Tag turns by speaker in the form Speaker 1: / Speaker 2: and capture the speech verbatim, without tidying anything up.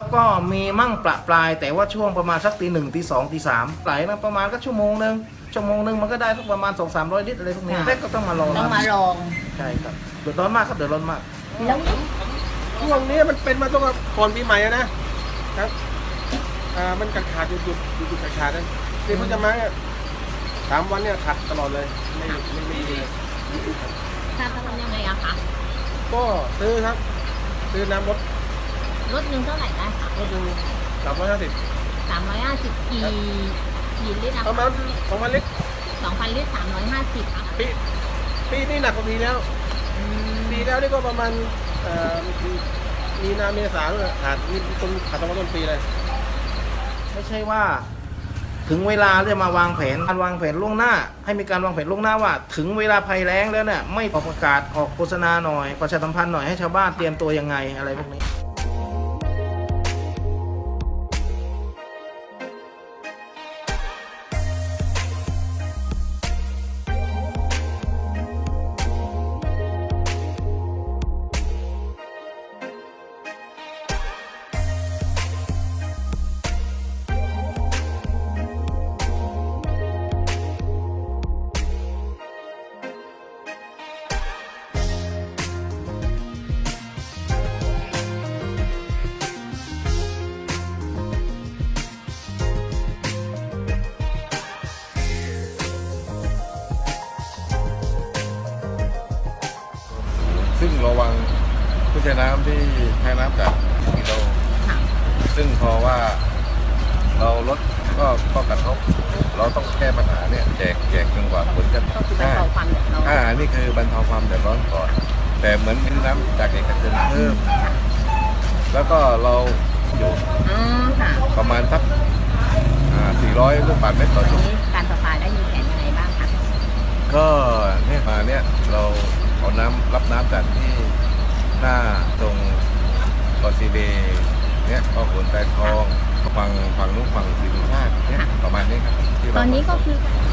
Speaker 1: ก็มีมั่งประปรายแต่ว่าช่วงประมาณสักตีหนึ่งตีสองตีสามไหลมาประมาณก็ชั่วโมงหนึ่งชั่วโมงหนึ่งมันก็ได้สักประมาณสองสามร้อยลิตรอะไรพวกนี้แรกก็ต้องมาลอง
Speaker 2: ต้องมาลอง
Speaker 1: ใช่ครับเดือดร้อนมากครับเดือดร้อนมาก
Speaker 2: แล้ว
Speaker 3: ช่วงนี้มันเป็นมาตั้งแต่ก่อนปีใหม่นะครับอ่ามันขาดขาดหยุดหยุดหยุดหยุดขาดขาดนะที่เขาจะมาสามวันเนี่ยขาดตลอดเลยไม่ไม่ไม่ดี
Speaker 2: ถ้าจะทำยังไงอะคะ
Speaker 3: ก็ซื้อครับซื้อน้ำรถ
Speaker 2: รถหนึ่งเท่าไหร่ได้คะ
Speaker 3: รถหนึ่งสามร้อยห้าสิบ
Speaker 2: สามร้อยห้าสิบกี่กี่ลิตร
Speaker 3: ประมาณสองพันลิตร
Speaker 2: สองพันลิตรสามร้อยห้าสิบ
Speaker 3: ปีปีนี้หนักกว่าปีแล้วปีแล้วนี่ก็ประมาณมีนาเมษาเลยขาดนี่ต้นขาดต้นต้นปีเลย
Speaker 1: ไม่ใช่ว่าถึงเวลาจะมาวางแผนการวางแผนล่วงหน้าให้มีการวางแผนล่วงหน้าว่าถึงเวลาภัยแล้งแล้วเนี่ยไม่ออกประกาศออกโฆษณาหน่อยประชาสัมพันธ์หน่อยให้ชาวบ้านเตรียมตัวยังไงอะไรพวกนี้
Speaker 4: ซึ่งระวังผู้ใช้น้ำที่ใช้น้ำจากกิโลซึ่งพอว่าเราลดก็ก็กระทบเราต้องแก้ปัญหาเนี่ยแจกแจกจนกว่าผลจะ
Speaker 2: ใช่
Speaker 4: อ่านี่คือบรรเทาความเดือดร้อนก่อนแต่เหมือนมีน้ำจากเอกชนเพิ่มแล้วก็เราอยู่ประมาณสักสี่ร้อยลูกบาศก์เมตรต่อชั่วโมง
Speaker 2: การประปาได้มีแผนยังไงบ้างคะ
Speaker 4: ก็เนี่ยมาเนี่ยเราเอาน้ำรับน้ำจากที่หน้าตรงกอซีเดเนี่ยก็ขนแตนทองฝั่งฝั่งนู้นฝั่งศรีสุชาติเนี่ยประมาณนี้ครับ
Speaker 2: ตอนนี้ก็คือ